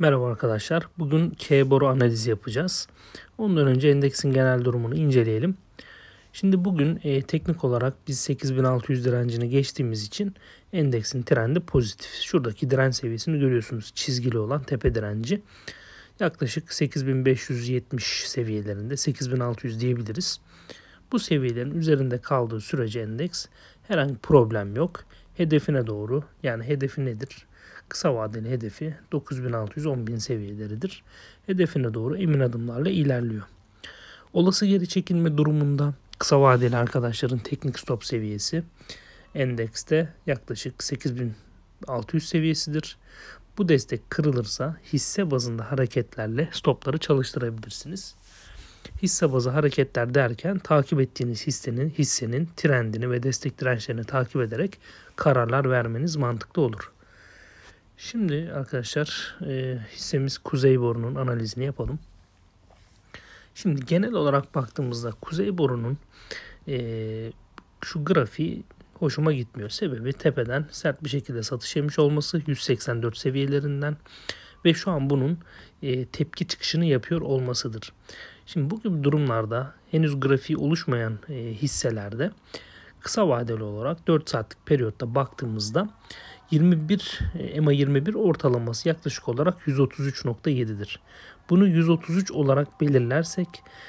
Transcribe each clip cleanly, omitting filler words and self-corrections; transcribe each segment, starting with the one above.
Merhaba arkadaşlar. Bugün K-boru analizi yapacağız. Ondan önce endeksin genel durumunu inceleyelim. Şimdi bugün teknik olarak biz 8600 direncini geçtiğimiz için endeksin trendi pozitif. Şuradaki direnç seviyesini görüyorsunuz. Çizgili olan tepe direnci. Yaklaşık 8570 seviyelerinde, 8600 diyebiliriz. Bu seviyelerin üzerinde kaldığı sürece endeks herhangi problem yok. Hedefine doğru, yani hedefi nedir? Kısa vadeli hedefi 9600-10000 seviyeleridir. Hedefine doğru emin adımlarla ilerliyor. Olası geri çekilme durumunda kısa vadeli arkadaşların teknik stop seviyesi endekste yaklaşık 8600 seviyesidir. Bu destek kırılırsa hisse bazında hareketlerle stopları çalıştırabilirsiniz. Hisse bazı hareketler derken takip ettiğiniz hissenin trendini ve destek dirençlerini takip ederek kararlar vermeniz mantıklı olur. Şimdi arkadaşlar hissemiz Kuzey Boru'nun analizini yapalım. Şimdi genel olarak baktığımızda Kuzey Boru'nun şu grafiği hoşuma gitmiyor. Sebebi tepeden sert bir şekilde satış yemiş olması 184 seviyelerinden ve şu an bunun tepki çıkışını yapıyor olmasıdır. Şimdi bu gibi durumlarda henüz grafiği oluşmayan hisselerde kısa vadeli olarak 4 saatlik periyotta baktığımızda EMA 21 ortalaması yaklaşık olarak 133.7'dir. Bunu 133 olarak belirlersek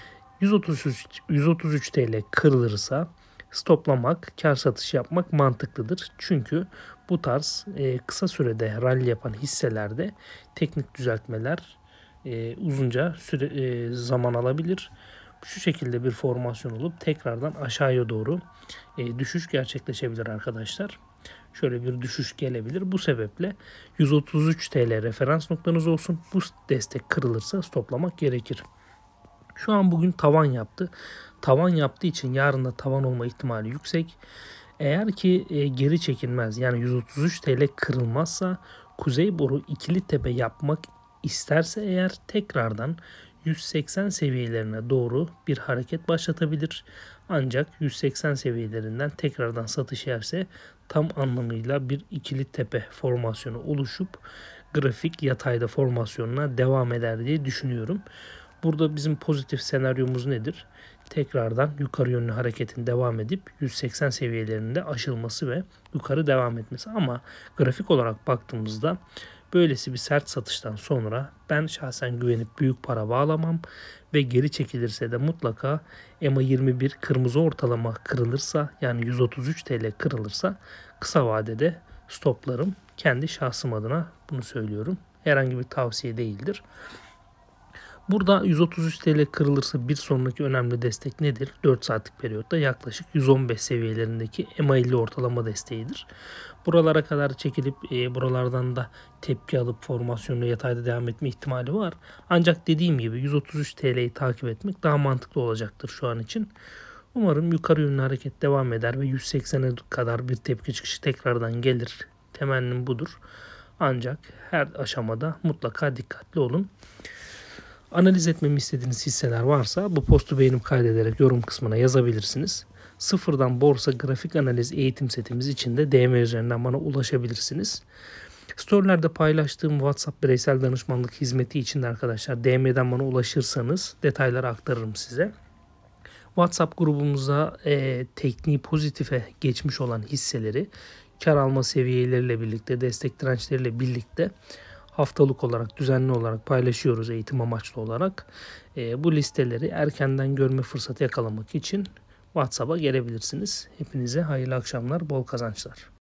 133 TL kırılırsa stoplamak, kar satışı yapmak mantıklıdır. Çünkü bu tarz kısa sürede rally yapan hisselerde teknik düzeltmeler uzunca zaman alabilir. Şu şekilde bir formasyon olup tekrardan aşağıya doğru düşüş gerçekleşebilir arkadaşlar. Şöyle bir düşüş gelebilir. Bu sebeple 133 TL referans noktanız olsun. Bu destek kırılırsa stoplamak gerekir. Şu an bugün tavan yaptı. Tavan yaptığı için yarın da tavan olma ihtimali yüksek. Eğer ki geri çekilmez, yani 133 TL kırılmazsa Kuzey Boru ikili tepe yapmak isterse eğer tekrardan 180 seviyelerine doğru bir hareket başlatabilir. Ancak 180 seviyelerinden tekrardan satış yerse tam anlamıyla bir ikili tepe formasyonu oluşup grafik yatayda formasyonuna devam eder diye düşünüyorum. Burada bizim pozitif senaryomuz nedir? Tekrardan yukarı yönlü hareketin devam edip 180 seviyelerinde aşılması ve yukarı devam etmesi. Ama grafik olarak baktığımızda böylesi bir sert satıştan sonra ben şahsen güvenip büyük para bağlamam ve geri çekilirse de mutlaka EMA 21 kırmızı ortalama kırılırsa, yani 133 TL kırılırsa kısa vadede stoplarım. Kendi şahsım adına bunu söylüyorum. Herhangi bir tavsiye değildir. Burada 133 TL kırılırsa bir sonraki önemli destek nedir? 4 saatlik periyotta yaklaşık 115 seviyelerindeki EMA 50 ortalama desteğidir. Buralara kadar çekilip buralardan da tepki alıp formasyonla yatayda devam etme ihtimali var. Ancak dediğim gibi 133 TL'yi takip etmek daha mantıklı olacaktır şu an için. Umarım yukarı yönlü hareket devam eder ve 180'e kadar bir tepki çıkışı tekrardan gelir. Temennim budur. Ancak her aşamada mutlaka dikkatli olun. Analiz etmemi istediğiniz hisseler varsa bu postu beğenip kaydederek yorum kısmına yazabilirsiniz. Sıfırdan borsa grafik analiz eğitim setimiz için de DM üzerinden bana ulaşabilirsiniz. Storylerde paylaştığım WhatsApp bireysel danışmanlık hizmeti için de arkadaşlar DM'den bana ulaşırsanız detayları aktarırım size. WhatsApp grubumuza tekniği pozitife geçmiş olan hisseleri kar alma seviyeleriyle birlikte, destek dirençleriyle birlikte haftalık olarak, düzenli olarak paylaşıyoruz eğitim amaçlı olarak. Bu listeleri erkenden görme fırsatı yakalamak için WhatsApp'a gelebilirsiniz. Hepinize hayırlı akşamlar, bol kazançlar.